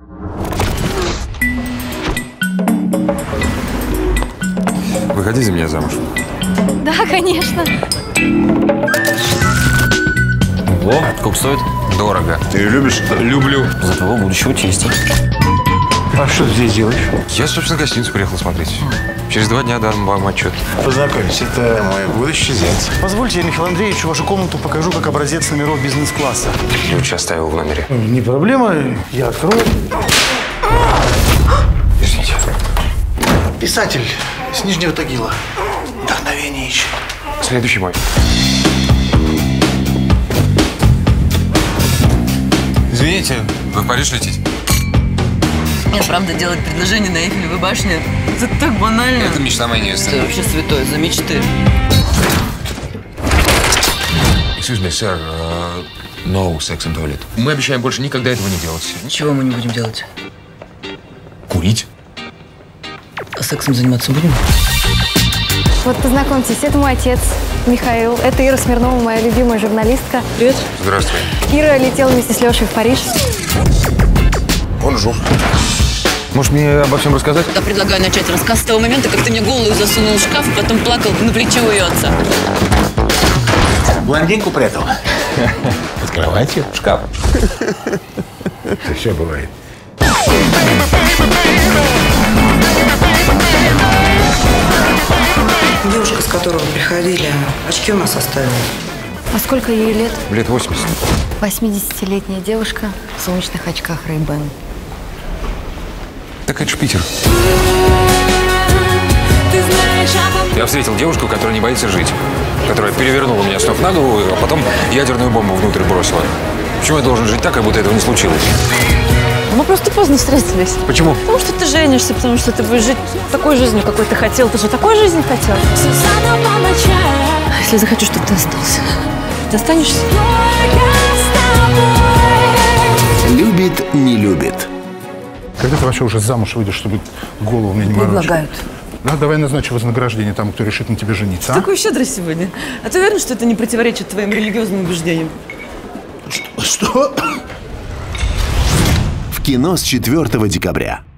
Выходи за меня замуж. Да, конечно. Ого, сколько стоит? Дорого. Ты ее любишь? Люблю. За твоего будущего тестя. А что ты здесь делаешь? Я, собственно, гостиницу приехал смотреть. Через 2 дня дам вам отчет. Познакомься, это мой будущий зять. Позвольте, я Михаилу Андреевичу вашу комнату покажу как образец номеров бизнес-класса. Ключ оставил в номере. Не проблема, я открою. Извините. Писатель с Нижнего Тагила. Вдохновение ищет. Следующий мой. Извините, вы в Париж летите? Нет, правда, делать предложение на Эйфелевой башне – это так банально. Это мечта моей невесты. Это вообще святое, за мечты. Excuse me, sir. No sex in toilet. Мы обещаем больше никогда этого не делать. Чего мы не будем делать? Курить? А сексом заниматься будем? Вот познакомьтесь, это мой отец Михаил. Это Ира Смирнова, моя любимая журналистка. Привет. Здравствуй. Ира летела вместе с Лешей в Париж. Бонжур. Может, мне обо всем рассказать? Я предлагаю начать рассказ с того момента, как ты мне голову засунул в шкаф, и потом плакал на плече у ее отца. Блондинку прятал. Под кроватью? В шкаф. Это все бывает. Девушка, с которой вы приходили, очки у нас оставила. А сколько ей лет? Лет 80. 80-летняя девушка в солнечных очках Ray-Ban. Так это ж Питер. Я встретил девушку, которая не боится жить. Которая перевернула меня с ног на голову, а потом ядерную бомбу внутрь бросила. Почему я должен жить так, как будто этого не случилось? Мы просто поздно встретились. Почему? Потому что ты женишься, потому что ты будешь жить такой жизнью, какой ты хотел. Ты же такой жизни хотел. А если захочу, чтобы ты остался? Ты останешься? Любит, не любит. Когда ты вообще уже замуж выйдешь, чтобы голову мне не морочить? Предлагают. Да, давай назначу вознаграждение тому, кто решит на тебе жениться, а? Такой щедрый сегодня. А ты уверен, что это не противоречит твоим религиозным убеждениям? Что? В кино с 4 декабря.